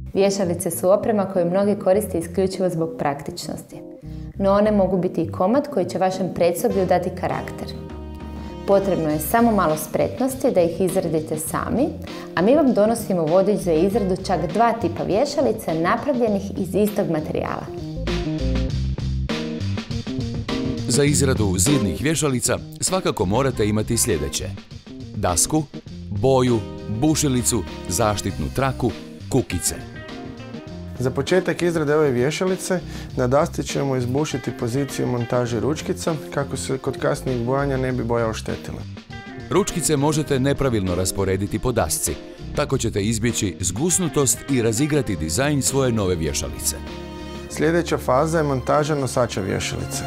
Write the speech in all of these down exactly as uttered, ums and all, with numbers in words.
Vješalice su oprema koju mnogi koriste isključivo zbog praktičnosti. No one mogu biti i komad koji će vašem predsoblju dati karakter. Potrebno je samo malo spretnosti da ih izradite sami, a mi vam donosimo vodič za izradu čak dva tipa vješalice napravljenih iz istog materijala. Za izradu zidnih vješalica svakako morate imati sljedeće: dasku, boju, bušilicu, zaštitnu traku, kukice. Za početak izrade ove vješalice na dasti ćemo izbušiti poziciju montaže ručkica kako se kod kasnijeg bojanja ne bi boja oštetila. Ručkice možete nepravilno rasporediti po dasci, tako ćete izbjeći zgusnutost i razigrati dizajn svoje nove vješalice. Sljedeća faza je montaža nosača vješalice.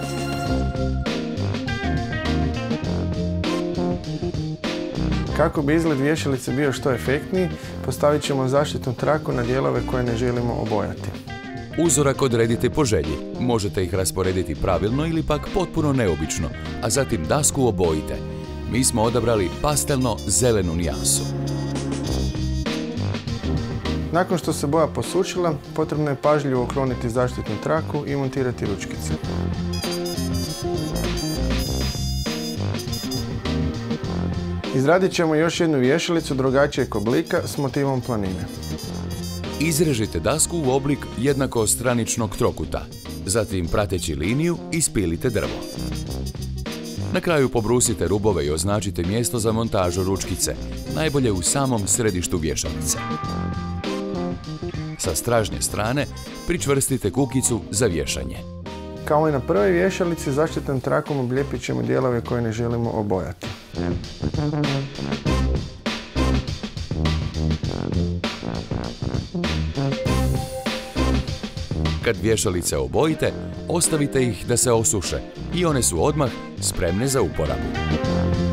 Kako bi izgled vješalice bio što efektniji, postavit ćemo zaštitnu traku na dijelove koje ne želimo obojati. Uzorak odredite po želji. Možete ih rasporediti pravilno ili pak potpuno neobično, a zatim dasku obojite. Mi smo odabrali pastelno zelenu nijansu. Nakon što se boja posušila, potrebno je pažljivo ukloniti zaštitnu traku i montirati ručkice. Izradit ćemo još jednu vješalicu drugačijeg oblika s motivom planine. Izrežite dasku u oblik jednakostraničnog trokuta. Zatim, prateći liniju, ispilite drvo. Na kraju pobrusite rubove i označite mjesto za montažu ručkice, najbolje u samom središtu vješalice. Sa stražnje strane pričvrstite kukicu za vješanje. Kao i na prvoj vješalici, zaštitnom trakom oblijepit ćemo dijelove koje ne želimo obojati. Kad vješalice obojite, ostavite ih da se osuše i one su odmah spremne za uporabu.